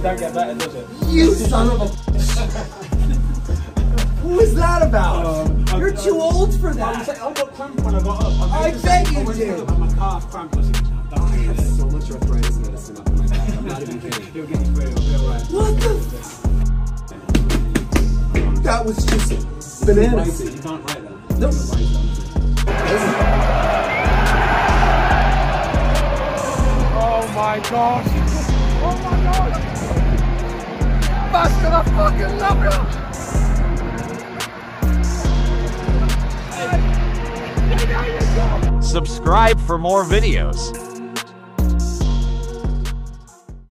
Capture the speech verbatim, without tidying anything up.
don't get better, does it? You son of a... Who is that about? Um, You're I, too I, old for that. I, I got cramp when I got up. I, I bet you do. My calf cramp was I have so much arthritis medicine up in my back. I'm not even kidding. You'll get through. You'll be alright. What the f? That was just bananas. You can't write that. No. Oh my gosh. Oh my gosh. Bastard, I fucking love you. Subscribe for more videos.